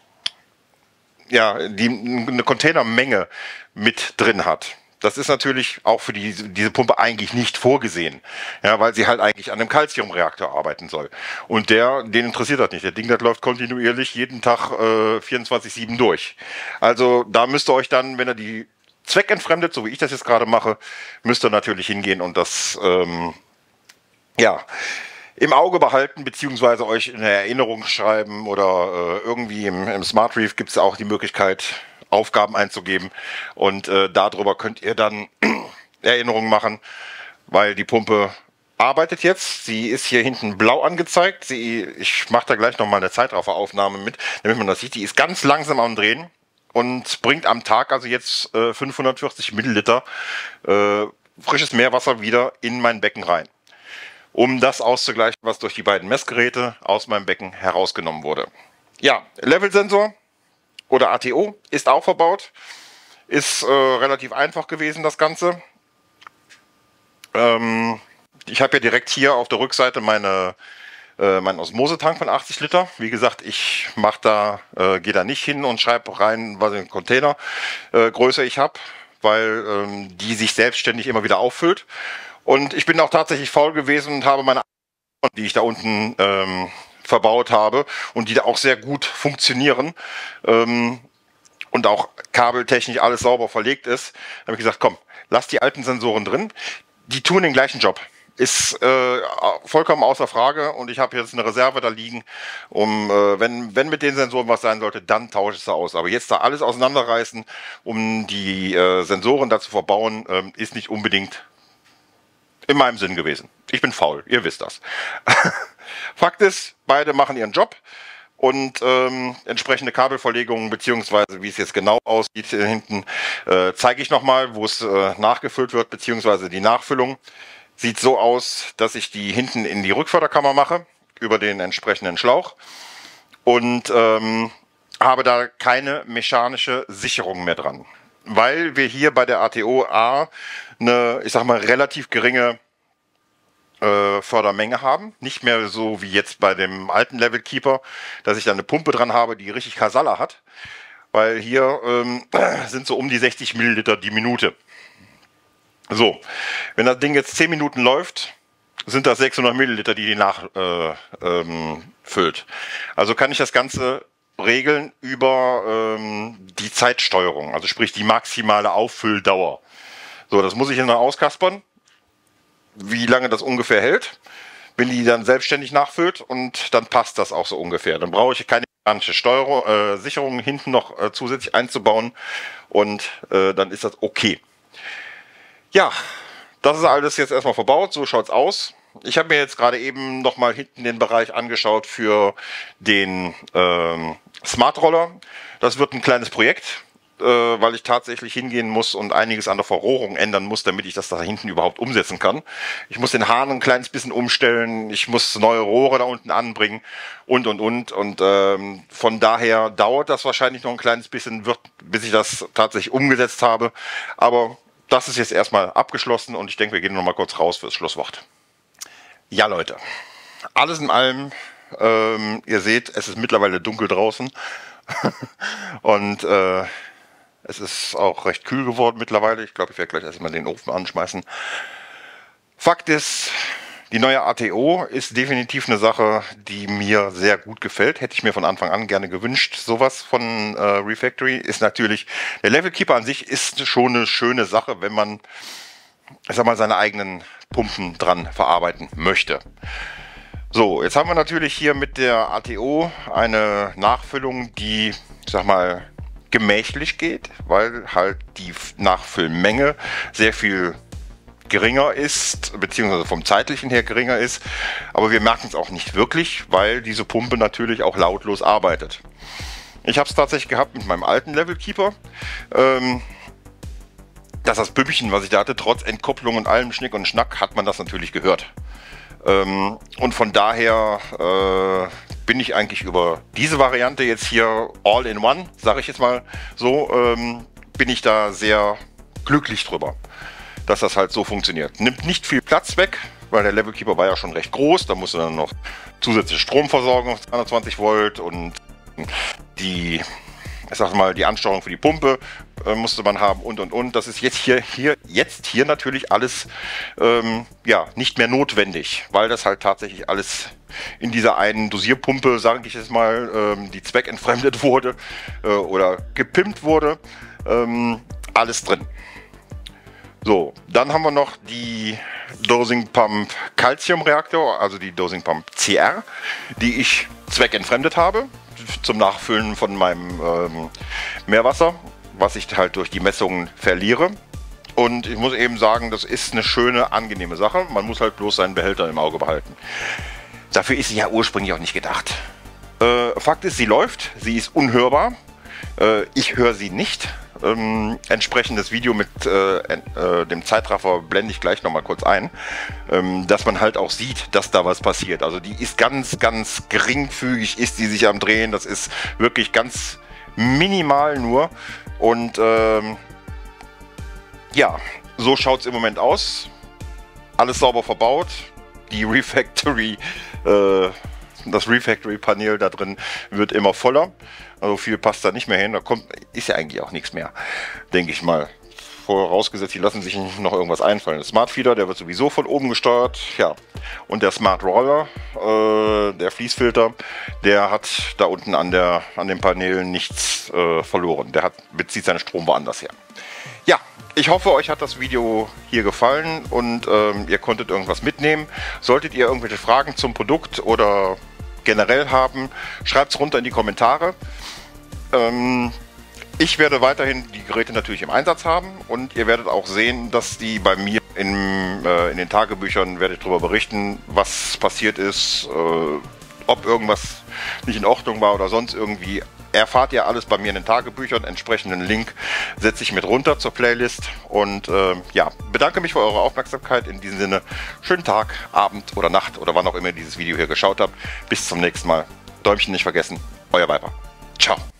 A: ja, die, eine Containermenge mit drin hat. Das ist natürlich auch für die, diese Pumpe eigentlich nicht vorgesehen, ja, weil sie halt eigentlich an einem Calciumreaktor arbeiten soll. Und der, den interessiert das nicht. Der Ding, das läuft kontinuierlich jeden Tag äh, vierundzwanzig sieben durch. Also da müsst ihr euch dann, wenn ihr die zweckentfremdet, so wie ich das jetzt gerade mache, müsst ihr natürlich hingehen und das ähm, ja, im Auge behalten, beziehungsweise euch in Erinnerung schreiben oder äh, irgendwie im, im Smart Reef gibt es auch die Möglichkeit, Aufgaben einzugeben und äh, darüber könnt ihr dann Erinnerungen machen, weil die Pumpe arbeitet jetzt. Sie ist hier hinten blau angezeigt. Sie, ich mache da gleich nochmal eine Zeitrafferaufnahme mit, damit man das sieht. Die ist ganz langsam am Drehen und bringt am Tag also jetzt äh, fünfhundertvierzig Milliliter äh, frisches Meerwasser wieder in mein Becken rein, um das auszugleichen, was durch die beiden Messgeräte aus meinem Becken herausgenommen wurde. Ja, Levelsensor oder A T O ist auch verbaut. Ist äh, relativ einfach gewesen, das Ganze. Ähm, ich habe ja direkt hier auf der Rückseite meine, äh, meinen Osmosetank von achtzig Liter. Wie gesagt, ich mach da, äh, gehe da nicht hin und schreibe rein, was in Containergröße äh, ich habe, weil ähm, die sich selbstständig immer wieder auffüllt. Und ich bin auch tatsächlich faul gewesen und habe meine, die ich da unten ähm, verbaut habe und die da auch sehr gut funktionieren, ähm, und auch kabeltechnisch alles sauber verlegt ist, habe ich gesagt, komm, lass die alten Sensoren drin. Die tun den gleichen Job. Ist äh, vollkommen außer Frage und ich habe jetzt eine Reserve da liegen, um, äh, wenn, wenn mit den Sensoren was sein sollte, dann tausche ich sie aus. Aber jetzt da alles auseinanderreißen, um die äh, Sensoren da zu verbauen, äh, ist nicht unbedingt in meinem Sinn gewesen. Ich bin faul, ihr wisst das. Fakt ist, beide machen ihren Job. Und ähm, entsprechende Kabelverlegungen, beziehungsweise wie es jetzt genau aussieht hier hinten, äh, zeige ich nochmal, wo es äh, nachgefüllt wird, beziehungsweise die Nachfüllung. Sieht so aus, dass ich die hinten in die Rückförderkammer mache, über den entsprechenden Schlauch. Und ähm, habe da keine mechanische Sicherung mehr dran. Weil wir hier bei der A T O A eine, ich sag mal, relativ geringe Äh, Fördermenge haben. Nicht mehr so wie jetzt bei dem alten Level Keeper, dass ich da eine Pumpe dran habe, die richtig Kasala hat. Weil hier ähm, sind so um die sechzig Milliliter die Minute. So, wenn das Ding jetzt zehn Minuten läuft, sind das sechshundert Milliliter, die die nachfüllt. Äh, ähm, füllt. Also kann ich das Ganze regeln über ähm, die Zeitsteuerung, also sprich die maximale Auffüllдauer. So, das muss ich dann auskaspern, wie lange das ungefähr hält, wenn die dann selbstständig nachfüllt, und dann passt das auch so ungefähr. Dann brauche ich keine mechanische Steuerung, äh, Sicherung hinten noch äh, zusätzlich einzubauen und äh, dann ist das okay. Ja, das ist alles jetzt erstmal verbaut, so schaut es aus. Ich habe mir jetzt gerade eben nochmal hinten den Bereich angeschaut für den ähm, Smart Roller. Das wird ein kleines Projekt, weil ich tatsächlich hingehen muss und einiges an der Verrohrung ändern muss, damit ich das da hinten überhaupt umsetzen kann. Ich muss den Hahn ein kleines bisschen umstellen, ich muss neue Rohre da unten anbringen und und und und ähm, von daher dauert das wahrscheinlich noch ein kleines bisschen, wird, bis ich das tatsächlich umgesetzt habe. Aber das ist jetzt erstmal abgeschlossen und ich denke, wir gehen noch mal kurz raus fürs Schlusswort. Ja Leute, alles in allem, ähm, ihr seht, es ist mittlerweile dunkel draußen und äh, es ist auch recht kühl geworden mittlerweile. Ich glaube, ich werde gleich erstmal den Ofen anschmeißen. Fakt ist, die neue A T O ist definitiv eine Sache, die mir sehr gut gefällt. Hätte ich mir von Anfang an gerne gewünscht. Sowas von äh, Refactory ist natürlich, der Level Keeper an sich ist schon eine schöne Sache, wenn man, ich sag mal, seine eigenen Pumpen dran verarbeiten möchte. So, jetzt haben wir natürlich hier mit der A T O eine Nachfüllung, die, ich sag mal, gemächlich geht, weil halt die Nachfüllmenge sehr viel geringer ist, beziehungsweise vom zeitlichen her geringer ist, aber wir merken es auch nicht wirklich, weil diese Pumpe natürlich auch lautlos arbeitet. Ich habe es tatsächlich gehabt mit meinem alten Level Keeper, ähm, dass das Püppchen, was ich da hatte, trotz Entkopplung und allem Schnick und Schnack, hat man das natürlich gehört. Ähm, und von daher äh, bin ich eigentlich über diese Variante jetzt hier all in one, sage ich jetzt mal so, ähm, bin ich da sehr glücklich drüber, dass das halt so funktioniert. Nimmt nicht viel Platz weg, weil der Level Keeper war ja schon recht groß, da musste dann noch zusätzliche Stromversorgung auf zweihundertzwanzig Volt und die, ich sag mal, die Ansteuerung für die Pumpe äh, musste man haben und und und. Das ist jetzt hier, hier, jetzt hier natürlich alles ähm, ja, nicht mehr notwendig, weil das halt tatsächlich alles in dieser einen Dosierpumpe, sage ich jetzt mal, ähm, die zweckentfremdet wurde äh, oder gepimpt wurde, ähm, alles drin. So, dann haben wir noch die Dosing Pump Calcium Reaktor, also die Dosing Pump C R, die ich zweckentfremdet habe zum Nachfüllen von meinem ähm, Meerwasser, was ich halt durch die Messungen verliere. Und ich muss eben sagen, das ist eine schöne, angenehme Sache. Man muss halt bloß seinen Behälter im Auge behalten. Dafür ist sie ja ursprünglich auch nicht gedacht. Äh, Fakt ist, sie läuft, sie ist unhörbar. Äh, ich höre sie nicht. Ähm, entsprechendes Video mit äh, äh, dem Zeitraffer blende ich gleich nochmal kurz ein, ähm, dass man halt auch sieht, dass da was passiert. Also die ist ganz, ganz geringfügig, ist die sich am Drehen. Das ist wirklich ganz minimal nur. Und ähm, ja, so schaut es im Moment aus. Alles sauber verbaut. Die Refactory, äh, das Refactory-Panel da drin wird immer voller. Also viel passt da nicht mehr hin. Da kommt, ist ja eigentlich auch nichts mehr, denke ich mal. Vorausgesetzt, die lassen sich noch irgendwas einfallen. Der Smart Feeder, der wird sowieso von oben gesteuert. Ja. Und der Smart Roller, äh, der Fließfilter, der hat da unten an, der, an den Paneelen nichts äh, verloren. Der hat, bezieht seinen Strom woanders her. Ja, ich hoffe, euch hat das Video hier gefallen und ähm, ihr konntet irgendwas mitnehmen. Solltet ihr irgendwelche Fragen zum Produkt oder generell haben, schreibt es runter in die Kommentare. Ähm, ich werde weiterhin die Geräte natürlich im Einsatz haben und ihr werdet auch sehen, dass die bei mir in, äh, in den Tagebüchern, werde ich darüber berichten, was passiert ist, äh, ob irgendwas nicht in Ordnung war oder sonst irgendwie. Erfahrt ihr alles bei mir in den Tagebüchern. Entsprechenden Link setze ich mit runter zur Playlist. Und äh, ja, bedanke mich für eure Aufmerksamkeit. In diesem Sinne, schönen Tag, Abend oder Nacht oder wann auch immer ihr dieses Video hier geschaut habt. Bis zum nächsten Mal. Däumchen nicht vergessen. Euer Viper. Ciao.